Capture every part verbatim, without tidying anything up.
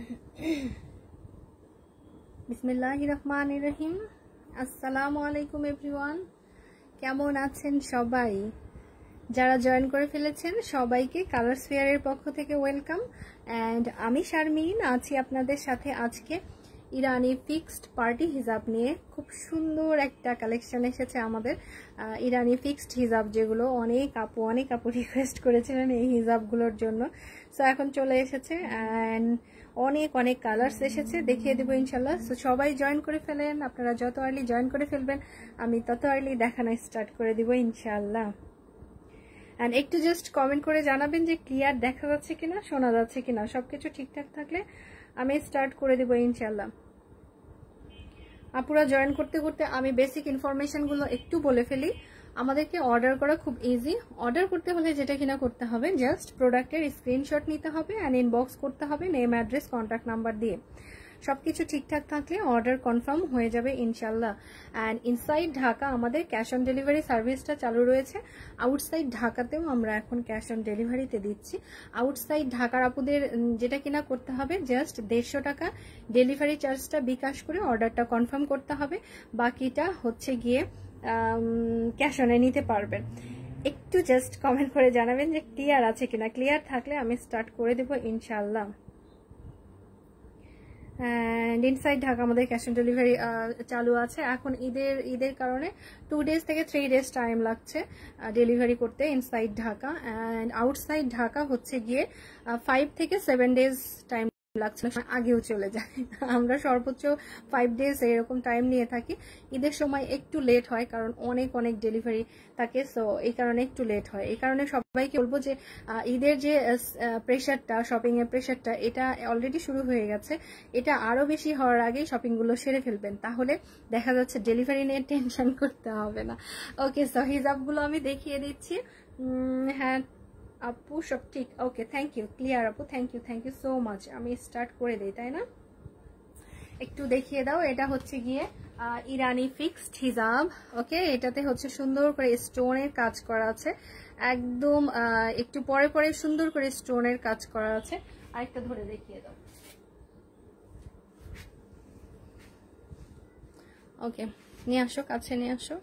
বিসমিল্লাহির রহমানির রহিম। আসসালামু আলাইকুম এভরিওয়ান, কেমন আছেন সবাই? যারা জয়েন করে ফেলেছেন সবাইকে কালার্স ফেয়ারের পক্ষ থেকে ওয়েলকাম। অ্যান্ড আমি শারমিন আছি আপনাদের সাথে আজকে ইরানি ফিক্সড পার্টি হিজাব নিয়ে। খুব সুন্দর একটা কালেকশন এসেছে আমাদের ইরানি ফিক্সড হিজাব, যেগুলো অনেক আপু অনেক আপু রিকোয়েস্ট করেছিলেন এই হিজাবগুলোর জন্য। সো এখন চলে এসেছে অ্যান্ড অনেক অনেক কালার্স এসেছে, দেখিয়ে দেবো ইনশাল্লাহ। সো সবাই জয়েন করে ফেলেন, আপনারা যত আর্লি জয়েন করে ফেলবেন আমি তত আর্লি দেখানো স্টার্ট করে দিব ইনশাল্লাহ। অ্যান্ড একটু জাস্ট কমেন্ট করে জানাবেন যে ক্লিয়ার দেখা যাচ্ছে কিনা, শোনা যাচ্ছে কিনা। সবকিছু ঠিকঠাক থাকলে আমি স্টার্ট করে দেবো ইনশাল্লাহ। আপুরা জয়েন করতে করতে আমি বেসিক ইনফরমেশনগুলো একটু বলে ফেলি। আমাদেরকে অর্ডার করা খুব ইজি। অর্ডার করতে হলে যেটা কিনা করতে হবে, জাস্ট প্রোডাক্টের স্ক্রিনশট নিতে হবে অ্যান্ড ইনবক্স করতে হবে নেম, অ্যাড্রেস, কন্ট্যাক্ট নাম্বার দিয়ে। সবকিছু ঠিকঠাক থাকলে অর্ডার কনফার্ম হয়ে যাবে ইনশাল্লাহ। অ্যান্ড ইনসাইড ঢাকা আমাদের ক্যাশ অন ডেলিভারি সার্ভিসটা চালু রয়েছে। আউটসাইড ঢাকাতেও আমরা এখন ক্যাশ অন ডেলিভারিতে দিচ্ছি। আউটসাইড ঢাকার আপুদের যেটা কিনা করতে হবে, জাস্ট দেড়শো টাকা ডেলিভারি চার্জটা বিকাশ করে অর্ডারটা কনফার্ম করতে হবে। বাকিটা হচ্ছে গিয়ে ক্যাশ অনে নিতে পারবেন। একটু জাস্ট কমেন্ট করে জানাবেন যে ক্লিয়ার আছে কিনা। ক্লিয়ার থাকলে আমি স্টার্ট করে দেবো ইনশাল্লাহ। অ্যান্ড ইনসাইড ঢাকা আমাদের ক্যাশ অন ডেলিভারি চালু আছে। এখন ঈদের ঈদের কারণে টু ডেজ থেকে থ্রি ডেজ টাইম লাগছে ডেলিভারি করতে inside Dhaka. And outside Dhaka হচ্ছে গিয়ে ফাইভ থেকে সেভেন ডেজ টাইম লাগছে, আগেও চলে যায়। আমরা সর্বোচ্চ ফাইভ ডেজ এরকম টাইম নিয়ে থাকি। ঈদের সময় একটু লেট হয় কারণ অনেক অনেক ডেলিভারি থাকে, সো এই কারণে একটু লেট হয়। এই কারণে সবাইকে বলবো যে ঈদের যে প্রেশারটা, শপিং এর প্রেশারটা, এটা অলরেডি শুরু হয়ে গেছে। এটা আরো বেশি হওয়ার আগে শপিং গুলো সেরে ফেলবেন, তাহলে দেখা যাচ্ছে ডেলিভারি নিয়ে টেনশন করতে হবে না। ওকে, সো হিজাবগুলো আমি দেখিয়ে দিচ্ছি। হ্যাঁ আপু সব ঠিক, ওকে, থ্যাংক ইউ। ক্লিয়ার আপু, thank you thank you so much. আমি স্টার্ট করে দিই, তাই না? একটু দেখিয়ে দাও। এটা হচ্ছে গিয়ে ইরানি ফিক্সড হিজাব। ওকে, এটাতে হচ্ছে সুন্দর করে স্টোনের কাজ করা আছে, একদম একটু পরে পরে সুন্দর করে স্টোনের কাজ করা আছে। আরেকটা ধরে দেখিয়ে দাও। ওকে, নিয়ে আসো, কাছে নিয়ে আসো।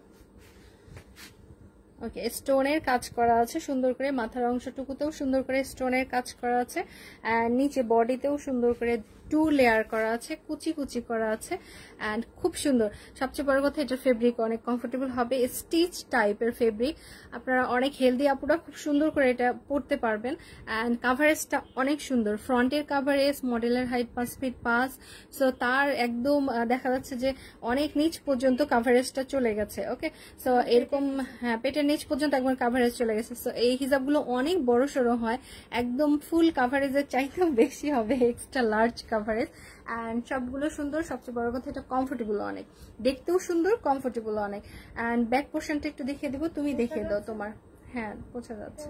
ওকে, স্টোনের কাজ করা আছে সুন্দর করে, মাথার অংশটুকুতেও সুন্দর করে স্টোনের কাজ করা আছে, আর নিচে বডিতেও সুন্দর করে টু লেয়ার করা আছে, কুচি কুচি করা আছে অ্যান্ড খুব সুন্দর। সবচেয়ে বড় কথা, এটা ফেব্রিক অনেক কমফোর্টেবল হবে, স্টিচ টাইপের ফেব্রিক। আপনারা অনেক হেলদি আপুরা খুব সুন্দর করে এটা পরতে পারবেন। অ্যান্ড কাভারেজটা অনেক সুন্দর, ফ্রন্টের কাভারেজ, মডেলের হাইট পাঁচ ফিট পাঁচ। সো তার একদম দেখা যাচ্ছে যে অনেক নিচ পর্যন্ত কাভারেজটা চলে গেছে। ওকে, সো এরকম হ্যাঁ পেটের নিচ পর্যন্ত একবার কাভারেজ চলে গেছে। সো এই হিজাবগুলো অনেক বড় সড়ো হয়, একদম ফুল কাভারেজের চাইতেও বেশি হবে, এক্সট্রা লার্জ কাভারেজ। অ্যান্ড সবগুলো সুন্দর, সবচেয়ে বড় কথা এটা কমফোর্টেবল অনেক, দেখতেও সুন্দর, কমফোর্টেবল অনেক। অ্যান্ড ব্যাক পোর্শনটা একটু দেখিয়ে দিব, তুমি দেখিয়ে দাও তোমার। হ্যাঁ বোঝা যাচ্ছে।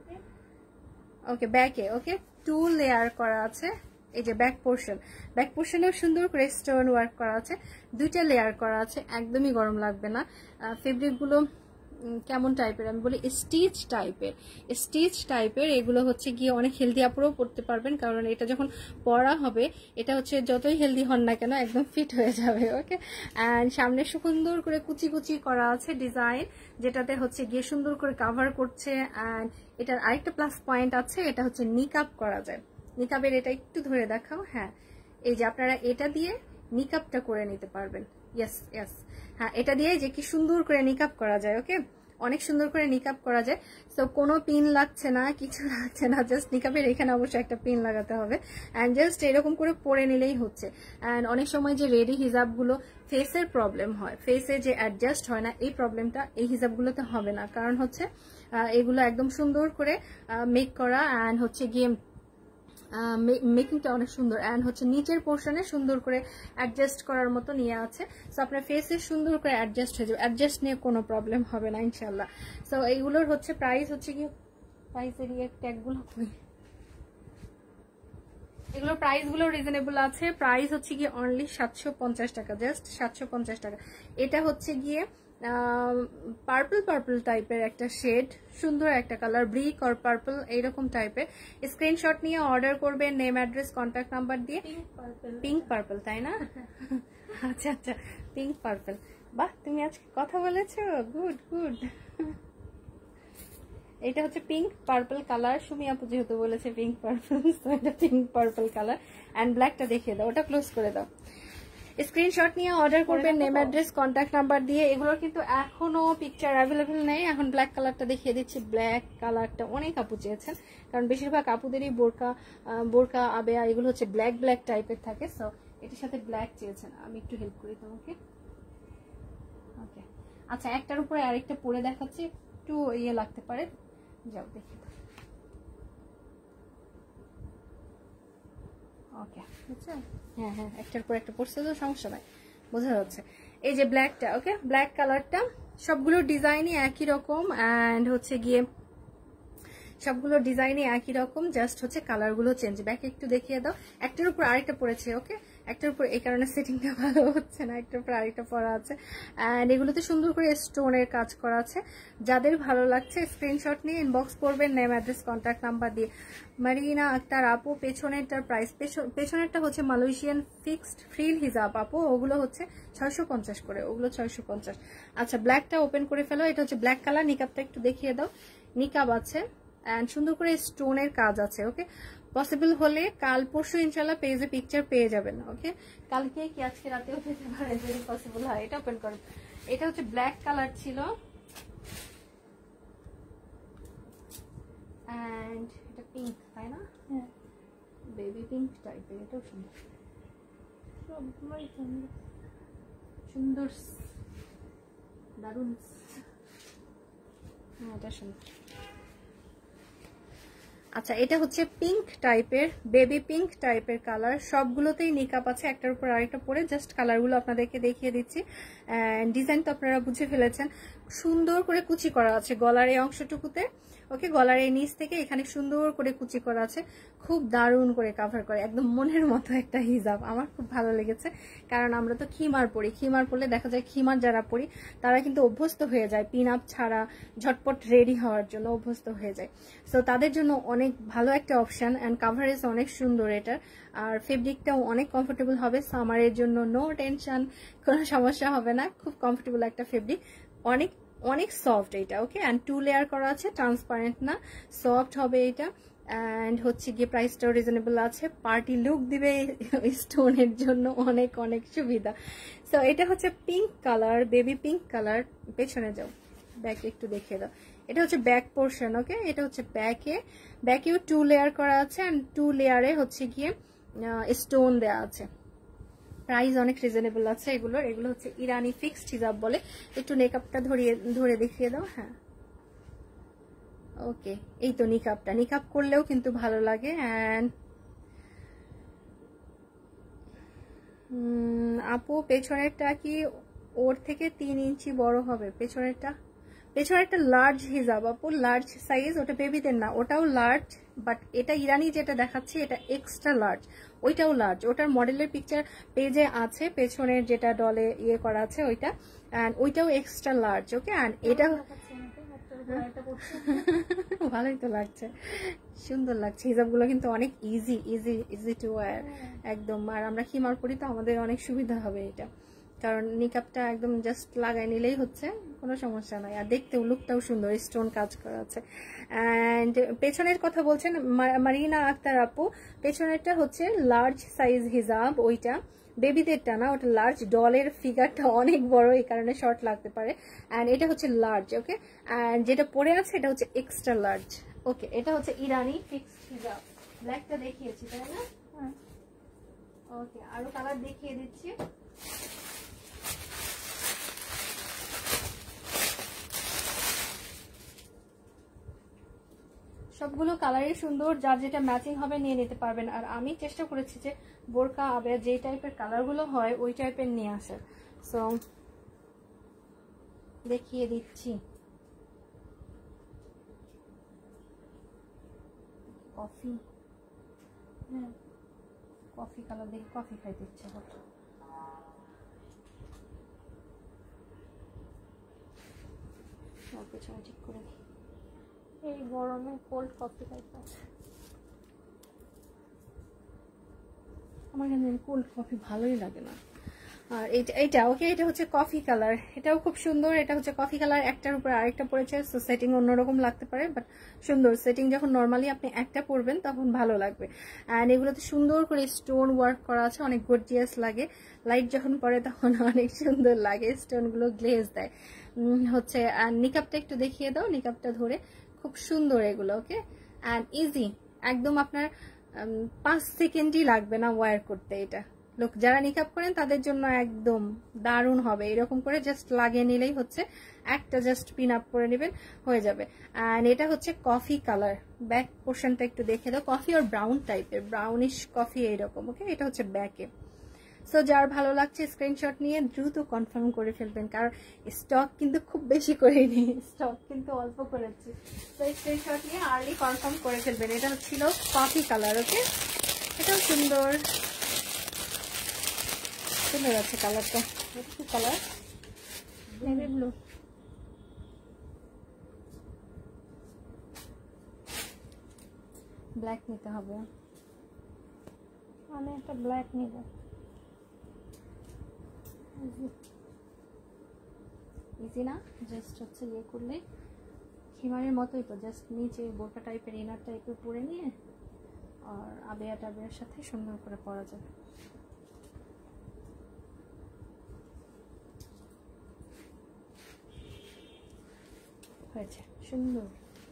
ওকে, ব্যাকে ওকে টু লেয়ার করা আছে। এই যে ব্যাক পোর্শন, ব্যাক পোর্শনেও সুন্দর করে স্টোন ওয়ার্ক করা আছে, দুইটা লেয়ার করা আছে, একদমই গরম লাগবে না। ফেব্রিকগুলো কেমন টাইপের আমি বলি, স্টিচ টাইপের, স্টিচ টাইপের। এগুলো হচ্ছে গিয়ে অনেক হেলদি আপুরাও পড়তে পারবেন, কারণ এটা যখন পরা হবে এটা হচ্ছে যতই হেলদি হন না কেন একদম ফিট হয়ে যাবে। ওকে, অ্যান্ড সামনে সুন্দর করে কুচি কুচি করা আছে ডিজাইন, যেটাতে হচ্ছে গিয়ে সুন্দর করে কাভার করছে। অ্যান্ড এটার আরেকটা প্লাস পয়েন্ট আছে, এটা হচ্ছে নিকাপ করা যায়। নিকাবের এটা একটু ধরে দেখাও। হ্যাঁ, এই যে আপনারা এটা দিয়ে নিকাপটা করে নিতে পারবেন। ইয়েস ইয়েস, হ্যাঁ এটা দিয়ে যে কি সুন্দর করে নিকাপ করা যায়। ওকে, অনেক সুন্দর করে নিকাপ করা যায়। সো কোনো পিন লাগছে না, কিছু লাগছে না, জাস্ট নিকাপের এখানে অবশ্যই একটা পিন লাগাতে হবে। অ্যান্ড জাস্ট এরকম করে পরে নিলেই হচ্ছে। অ্যান্ড অনেক সময় যে রেডি হিজাবগুলো ফেসের প্রবলেম হয়, ফেসে যে অ্যাডজাস্ট হয় না, এই প্রবলেমটা এই হিজাবগুলোতে হবে না, কারণ হচ্ছে এগুলো একদম সুন্দর করে মেক করা। অ্যান্ড হচ্ছে গিয়ে মেকিংটা অনেক সুন্দর। অ্যান্ড হচ্ছে নিচের পোর্শনে সুন্দর করে অ্যাডজাস্ট করার মতো নিয়ে আছে। সো আপনার ফেসে সুন্দর করে অ্যাডজাস্ট হয়ে যাবে, অ্যাডজাস্ট নিয়ে কোনো প্রবলেম হবে না ইনশাল্লাহ। সো এইগুলোর হচ্ছে প্রাইস হচ্ছে কি, প্রাইসের ইয়ে ট্যাগগুলো কই, এগুলো প্রাইসগুলো রিজনেবল আছে। প্রাইস হচ্ছে গিয়ে অনলি সাতশো পঞ্চাশ টাকা, জাস্ট সাতশো পঞ্চাশ টাকা। এটা হচ্ছে গিয়ে পার্পল পার্পল টাইপের একটা শেড, সুন্দর একটা কালার, ব্রিক অর পার্পল এইরকম টাইপের। স্ক্রিনশট নিয়ে অর্ডার করবেন নেম অ্যাড্রেস কন্ট্যাক্ট নাম্বার দিয়ে। পিঙ্ক পার্পল তাই না? আচ্ছা আচ্ছা, পিঙ্ক পার্পল। বাহ, তুমি আজকে কথা বলেছো, গুড গুড। এটা হচ্ছে পিঙ্ক পার্পল কালার, সুমি আপু যেহেতু বলেছে পিঙ্ক পার্পল, তো এটা পিঙ্ক পার্পল কালার। অ্যান্ড ব্ল্যাকটা দেখিয়ে দাও, ওটা ক্লোজ করে দাও। স্ক্রিনশট নিয়ে অর্ডার করবেন নেম অ্যাড্রেস কন্ট্যাক্ট নাম্বার দিয়ে। এগুলোর কিন্তু এখনো পিকচার অ্যাভেলেবেল নেই। এখন ব্ল্যাক কালারটা দেখিয়ে দিচ্ছি। ব্ল্যাক কালারটা অনেক আপু চেয়েছেন, কারণ বেশিরভাগ আপুদেরই বোরকা বোরকা আবেয়া এগুলো হচ্ছে ব্ল্যাক ব্ল্যাক টাইপের থাকে। সো এটার সাথে ব্ল্যাক চেয়েছেন, আমি একটু হেল্প করি তোমাকে। ওকে, আচ্ছা, একটার উপরে আরেকটা পরে দেখাচ্ছি, একটু ইয়ে লাগতে পারে, যাও দেখি। ওকে, বুঝছেন? হ্যাঁ হ্যাঁ, একটার পর একটা পড়ছে তো সমস্যা নাই, বোঝা যাচ্ছে। এই যে ব্ল্যাকটা, ওকে, ব্ল্যাক কালারটা সবগুলো ডিজাইনই একই রকম, অ্যান্ড হচ্ছে গিয়ে সবগুলো ডিজাইনই একই রকম, জাস্ট হচ্ছে কালারগুলো চেঞ্জ। ব্যাক একটু দেখিয়ে দাও। একটার উপর আরেকটা পড়েছে, ওকে, একটার উপর, এই কারণে সেটিংটা ভালো হচ্ছে না, একটার উপর আরেকটা পরা আছে। অ্যান্ড এগুলোতে সুন্দর করে স্টোনের কাজ করা আছে। যাদের ভালো লাগছে স্ক্রিনশট নিয়ে ইনবক্স করবেন নেম অ্যাড্রেস কন্ট্যাক্ট নাম্বার দিয়ে। মারিনা আক্তার আপু, পেছনেরটার প্রাইস, পেছনেরটা হচ্ছে মালয়েশিয়ান ফিক্সড ফ্রিল হিজাব আপু, ওগুলো হচ্ছে ছয়শো পঞ্চাশ করে, ওগুলো ছয়শো পঞ্চাশ। আচ্ছা, ব্ল্যাকটা ওপেন করে ফেলো। এটা হচ্ছে ব্ল্যাক কালার। নিকাবটা একটু দেখিয়ে দাও। নিকাব আছে অ্যান্ড সুন্দর করে স্টোনের কাজ আছে। ওকে, পসিবল হলে কাল পরশু ইনশাল্লাহ পেজে পিকচার পেয়ে যাবেন। ওকে, কালকে কি আজকে রাতেও পেতে পারে যদি পসিবল হয়। এটা ওপেন করো। এটা হচ্ছে ব্ল্যাক কালার ছিল, অ্যান্ড এটা পিঙ্ক, তাই না? হ্যাঁ, বেবি পিঙ্ক টাইপের। এটাও সুন্দর, সবগুলোই সুন্দর সুন্দর, দারুণ। হ্যাঁ, এটা সুন্দর। আচ্ছা, এটা হচ্ছে পিঙ্ক টাইপের, বেবি পিঙ্ক টাইপের কালার। সবগুলোতেই নিকাপ আছে, একটার উপর আরেকটা পরে জাস্ট কালারগুলো আপনাদেরকে দেখিয়ে দিচ্ছি। ডিজাইন তো আপনারা বুঝে ফেলেছেন। সুন্দর করে কুচি করা আছে গলার এই অংশটুকুতে। ওকে, গলার এই নিচ থেকে এখানে সুন্দর করে কুচি করা আছে, খুব দারুণ করে কাভার করে, একদম মনের মতো একটা হিজাব। আমার খুব ভালো লেগেছে, কারণ আমরা তো খিমার পরি, খিমার পরলে দেখা যায় খিমার যারা পরি তারা কিন্তু অভ্যস্ত হয়ে যায় পিন আপ ছাড়া ঝটপট রেডি হওয়ার জন্য অভ্যস্ত হয়ে যায়। সো তাদের জন্য অনেক ভালো একটা অপশন, অ্যান্ড কাভারেজ অনেক সুন্দর এটার, আর ফেব্রিকটাও অনেক কমফোর্টেবল হবে। সামারের জন্য নো টেনশন, কোনো সমস্যা হবে না, খুব কমফোর্টেবল একটা ফেব্রিক, অনেক অনেক সফট এটা। ওকে, অ্যান্ড টু লেয়ার করা আছে, ট্রান্সপারেন্ট না, সফট হবে এটা। অ্যান্ড হচ্ছে গিয়ে প্রাইসটাও রিজনেবল আছে, পার্টি লুক দিবে স্টোনের জন্য, অনেক অনেক সুবিধা। সো এটা হচ্ছে pink colour, baby pink colour. পেছনে যাও, ব্যাক একটু দেখিয়ে দাও। এটা হচ্ছে ব্যাক পোর্শন। ওকে, এটা হচ্ছে ব্যাকে, ব্যাকেও টু লেয়ার করা আছে, অ্যান্ড টু লেয়ারে হচ্ছে গিয়ে স্টোন দেওয়া আছে। প্রাইস অনেক রিজনেবল আছে এগুলোর। এগুলো হচ্ছে ইরানি ফিক্সড হিজাব বলে। একটু মেকআপটা ধরিয়ে ধরে দেখিয়ে দাও। হ্যাঁ, ওকে, এই তো নিকাপটা, নিকাপ করলেও কিন্তু ভালো লাগে। অ্যান্ড আপু, পেছনেরটা কি ওর থেকে তিন ইঞ্চি বড় হবে? পেছনেরটা পেছনেরটা লার্জ হিজাব আপু, লার্জ সাইজ, ওটা বেবিদের না, ওটাও লার্জ, বাট এটা ইরানি যেটা দেখাচ্ছি এটা এক্সট্রা লার্জ, ওইটাও লার্জ। ওটার মডেলের পিকচার পেজে আছে, পেছনের যেটা ডলে ইয়ে করা আছে ওইটা, অ্যান্ড ওইটাও এক্সট্রা লার্জ। ওকে, অ্যান্ড এটা ভালোই তো লাগছে, সুন্দর লাগছে। হিজাবগুলো কিন্তু অনেক easy easy easy to wear একদম। আর আমরা খিমার পরি তো আমাদের অনেক সুবিধা হবে এটা, কারণ নিকাপটা একদম জাস্ট লাগাই নিলেই হচ্ছে, কোনো সমস্যা নাই। আর দেখতেও লুকটাও সুন্দর, স্টোন কাজ করা আছে। অ্যান্ড পেছনের কথা বলছেন মারিনা আক্তার আপু, পেছনেরটা হচ্ছে লার্জ সাইজ হিজাব, ওইটা বেবিদেরটা না, ওটা লার্জ। ডলের ফিগারটা অনেক বড়, এই কারণে শর্ট লাগতে পারে। অ্যান্ড এটা হচ্ছে লার্জ। ওকে, অ্যান্ড যেটা পরে আছে এটা হচ্ছে এক্সট্রা লার্জ। ওকে, এটা হচ্ছে ইরানি ফিক্সড হিজাব। ব্ল্যাকটা দেখিয়েছি তাই না? ওকে, আরো কালার দেখিয়ে দিচ্ছি। সবগুলো কালারই সুন্দর, যার যেটা ম্যাচিং হবে নিয়ে নিতে পারবেন। আর আমি চেষ্টা করেছি যে বোরকা আবেয়া যে টাইপের কালারগুলো হয় ওই টাইপের নিয়ে আসার। সো দেখিয়ে দিচ্ছি। কফি, হ্যাঁ কফি কালার, দেখি কফি খাইতে ইচ্ছে হতো। ওর পেছনে ঠিক করে দিই। এই গরমে কোল্ড কফি টাইপ আছে, আমার কিন্তু কোল্ড কফি ভালোই লাগে না। আর এইটা এইটা ওকে, এটা হচ্ছে কফি কালার, এটাও খুব সুন্দর। এটা হচ্ছে কফি কালার, একটার উপর আরেকটা পড়েছে, সো সেটিং অন্যরকম লাগতে পারে, বাট সুন্দর সেটিং। যখন নর্মালি আপনি একটা পরবেন তখন ভালো লাগবে। অ্যান্ড এগুলোতে সুন্দর করে স্টোন ওয়ার্ক করা আছে, অনেক গর্জিয়াস লাগে। লাইট যখন পড়ে তখন অনেক সুন্দর লাগে, স্টোনগুলো গ্লেজ দেয় হচ্ছে। আর নিকাপটা একটু দেখিয়ে দাও, নিকাপটা ধরে খুব সুন্দর এগুলো। ওকে, অ্যান্ড ইজি, একদম আপনার পাঁচ সেকেন্ডই লাগবে না ওয়্যার করতে। এটা লোক যারা নিকাপ করেন তাদের জন্য একদম দারুণ হবে। এরকম করে জাস্ট লাগিয়ে নিলেই হচ্ছে, একটা জাস্ট পিন আপ করে নেবেন, হয়ে যাবে। অ্যান্ড এটা হচ্ছে কফি কালার, ব্যাক পোর্শনটা একটু দেখে দাও, কফি আর ব্রাউন টাইপের, ব্রাউনিশ কফি এইরকম। ওকে, এটা হচ্ছে ব্যাকে। সো যার ভালো লাগছে স্ক্রিনশট নিয়ে দ্রুত কনফার্ম করে ফেলবেন, কারণ স্টক কিন্তু খুব বেশি করিনি, স্টক কিন্তু অল্প করেছি। তো স্ক্রিনশট নিয়ে আর্লি কনফার্ম করে ফেলবেন। এটা হচ্ছিল কফি কালার। ওকে, এটাও সুন্দর সুন্দর আছে কালারটা। এটা কি কালার? Navy blue. ব্ল্যাক নিতে হবে, আমি একটা ব্ল্যাক নিব। ইজি না, জাস্ট হচ্ছে ইয়ে করলে হিমারের মতোই তো, জাস্ট নিচে বোরকা টাইপের ইনার টাইপের পরে নিয়ে আর আবেয়া টাবেয়ার সাথে সুন্দর করে পরা যাবে। হয়েছে সুন্দর,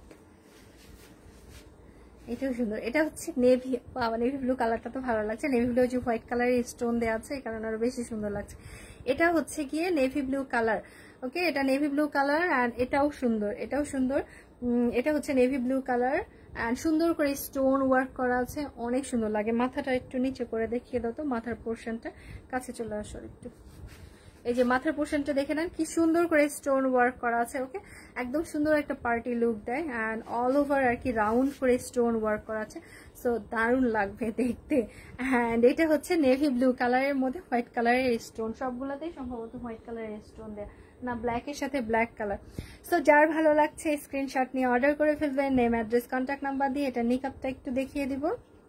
এটাও সুন্দর। এটা হচ্ছে নেভি, বাবা নেভি ব্লু কালারটা তো ভালো লাগছে। নেভি ব্লু যে হোয়াইট কালারের স্টোন দেওয়া আছে, এই কারণে আরো বেশি সুন্দর লাগছে। এটা হচ্ছে গিয়ে নেভি ব্লু কালার। ওকে, এটা নেভি ব্লু কালার অ্যান্ড এটাও সুন্দর, এটাও সুন্দর। এটা হচ্ছে নেভি ব্লু কালার অ্যান্ড সুন্দর করে স্টোন ওয়ার্ক করা আছে, অনেক সুন্দর লাগে। মাথাটা একটু নিচে করে দেখিয়ে দাও তো, মাথার পোর্শনটা কাছে চলে আসো একটু। এই যে মাথার পোর্শনটা দেখে নেন, কি সুন্দর করে স্টোন ওয়ার্ক করা আছে। ওকে, একদম সুন্দর একটা পার্টি লুক দেয় অ্যান্ড অল ওভার আর কি রাউন্ড করে স্টোন ওয়ার্ক করা আছে, সো দারুণ লাগবে দেখতে। অ্যান্ড এটা হচ্ছে নেভি ব্লু কালারের মধ্যে হোয়াইট কালারের স্টোন, সবগুলোতেই সম্ভবত হোয়াইট কালারের স্টোন দেয়া, না ব্ল্যাকের সাথে ব্ল্যাক কালার। সো যার ভালো লাগছে স্ক্রিনশট নিয়ে অর্ডার করে ফেলবেন, নেম অ্যাড্রেস কন্ট্যাক্ট নাম্বার দিয়ে। এটা নিকাপটা একটু দেখিয়ে দিব।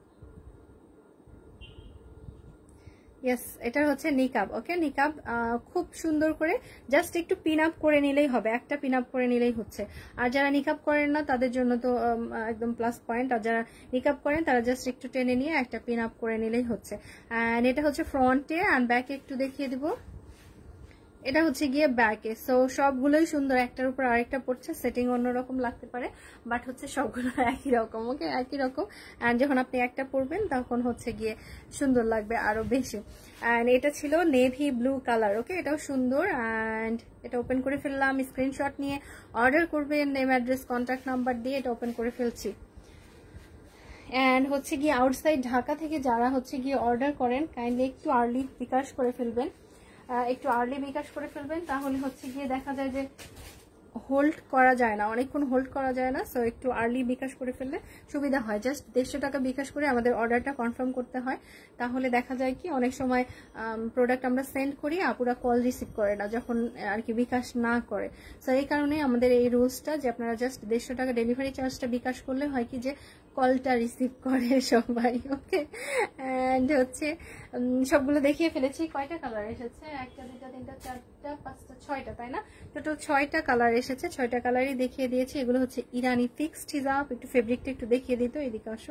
ইয়েস, এটা হচ্ছে নিকাব। ওকে, নিকাব খুব সুন্দর করে জাস্ট একটু পিন আপ করে নিলেই হবে, একটা পিন আপ করে নিলেই হচ্ছে। আর যারা নিকাব করেন না তাদের জন্য তো একদম প্লাস পয়েন্ট, আর যারা নিকাব করেন তারা জাস্ট একটু টেনে নিয়ে একটা পিন আপ করে নিলেই হচ্ছে। অ্যান্ড এটা হচ্ছে ফ্রন্টে অ্যান্ড ব্যাকে একটু দেখিয়ে দিব। এটা হচ্ছে গিয়ে ব্যাকে। সো সবগুলোই সুন্দর, একটার উপর আরেকটা পড়ছে, সেটিং অন্যরকম লাগতে পারে, বাট হচ্ছে সবগুলো একই রকম। ওকে, একই রকম। অ্যান্ড যখন আপনি একটা পরবেন তখন হচ্ছে গিয়ে সুন্দর লাগবে আরো বেশি। অ্যান্ড এটা ছিল নেভি ব্লু কালার। ওকে, এটাও সুন্দর। অ্যান্ড এটা ওপেন করে ফেললাম, স্ক্রিনশট নিয়ে অর্ডার করবেন, নেম অ্যাড্রেস কন্ট্যাক্ট নাম্বার দিয়ে এটা ওপেন করে ফেলছি। অ্যান্ড হচ্ছে গিয়ে আউটসাইড ঢাকা থেকে যারা হচ্ছে গিয়ে অর্ডার করেন, কাইন্ডলি একটু আর্লি বিকাশ করে ফেলবেন, একটু আর্লি বিকাশ করে ফেলবেন, তাহলে হচ্ছে গিয়ে দেখা যায় যে হোল্ড করা যায় না, অনেকক্ষণ হোল্ড করা যায় না। সো একটু আর্লি বিকাশ করে ফেললে সুবিধা হয়। জাস্ট দেড়শো টাকা বিকাশ করে আমাদের অর্ডারটা কনফার্ম করতে হয়, তাহলে দেখা যায় কি অনেক সময় প্রোডাক্ট আমরা সেন্ড করি, আপুরা কল রিসিভ করে না যখন আর কি বিকাশ না করে। সো এই কারণে আমাদের এই রুলসটা যে আপনারা জাস্ট দেড়শো টাকা ডেলিভারি চার্জটা বিকাশ করলে হয় কি যে কলটা রিসিভ করে সবাই। ওকে, অ্যান্ড হচ্ছে সবগুলো দেখিয়ে ফেলেছি। কয়টা কালার এসেছে? একটা, দুটা, তিনটা, চারটা, পাঁচটা, ছয়টা, তাই না? টোটাল ছয়টা কালার এসেছে, ছয়টা কালারই দেখিয়ে দিয়েছি। এগুলো হচ্ছে ইরানি ফিক্সড হিজাব। একটু ফেব্রিকটা একটু দেখিয়ে দিত, এদিকে আসো।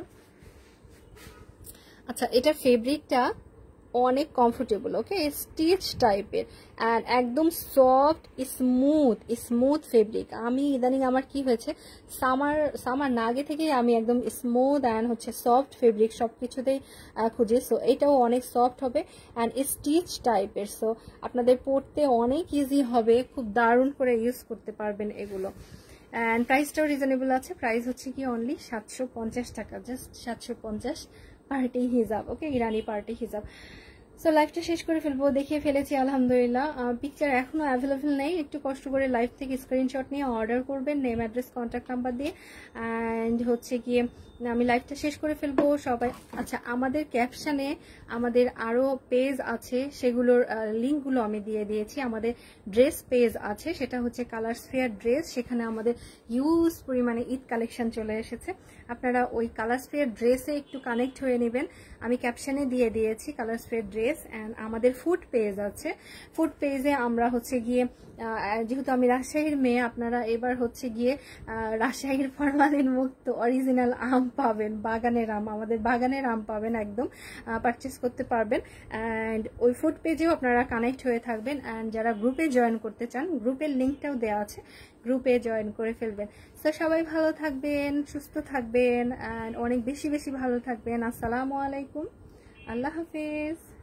আচ্ছা, এটা ফেব্রিকটা অনেক কমফোর্টেবল। ওকে, স্টিচ টাইপের অ্যান্ড একদম সফট স্মুথ স্মুথ ফেব্রিক। আমি ইদানিং আমার কি হয়েছে, সামার সামার না আগে থেকেই আমি একদম স্মুথ অ্যান্ড হচ্ছে সফট ফেব্রিক সব কিছুতেই খুঁজি। সো এটাও অনেক সফট হবে অ্যান্ড স্টিচ টাইপের, সো আপনাদের পরতে অনেক ইজি হবে, খুব দারুণ করে ইউজ করতে পারবেন এগুলো। অ্যান্ড প্রাইসটাও রিজনেবল আছে, প্রাইস হচ্ছে কি অনলি সাতশো পঞ্চাশ টাকা, জাস্ট সাতশো পঞ্চাশ পার্টি হিজাব। ওকে, ইরানি পার্টি হিজাব। সো লাইভটা শেষ করে ফেলবো, দেখিয়ে ফেলেছি আলহামদুলিল্লাহ। পিকচার এখনো অ্যাভেলেবেল নেই, একটু কষ্ট করে লাইভ থেকে স্ক্রিনশট নিয়ে অর্ডার করবেন নেম অ্যাড্রেস কন্ট্যাক্ট নাম্বার দিয়ে। অ্যান্ড হচ্ছে গিয়ে আমি লাইভটা শেষ করে ফেলবো সবাই। আচ্ছা, আমাদের ক্যাপশনে আমাদের আরও পেজ আছে, সেগুলোর লিঙ্কগুলো আমি দিয়ে দিয়েছি। আমাদের ড্রেস পেজ আছে, সেটা হচ্ছে কালার্স ফেয়ার ড্রেস, সেখানে আমাদের হিউজ পরিমাণে ঈদ কালেকশন চলে এসেছে। আপনারা ওই কালার্স ফেয়ার ড্রেসে একটু কানেক্ট হয়ে নেবেন, আমি ক্যাপশনে দিয়ে দিয়েছি কালার্স ফেয়ার ড্রেস। অ্যান্ড আমাদের ফুড পেজ আছে, ফুড পেজে আমরা হচ্ছে গিয়ে, যেহেতু আমি রাজশাহীর মেয়ে, আপনারা এবার হচ্ছে গিয়ে রাজশাহীর ফরমালিন মুক্ত অরিজিনাল আম পাবেন, বাগানের আম, আমাদের বাগানের আম পাবেন, একদম পারচেস করতে পারবেন। অ্যান্ড ওই ফুড পেজেও আপনারা কানেক্ট হয়ে থাকবেন। অ্যান্ড যারা গ্রুপে জয়েন করতে চান, গ্রুপের লিঙ্কটাও দেওয়া আছে, গ্রুপে জয়েন করে ফেলবেন। তো সবাই ভালো থাকবেন, সুস্থ থাকবেন, অ্যান্ড অনেক বেশি বেশি ভালো থাকবেন। আসসালামু আলাইকুম, আল্লাহ হাফিজ।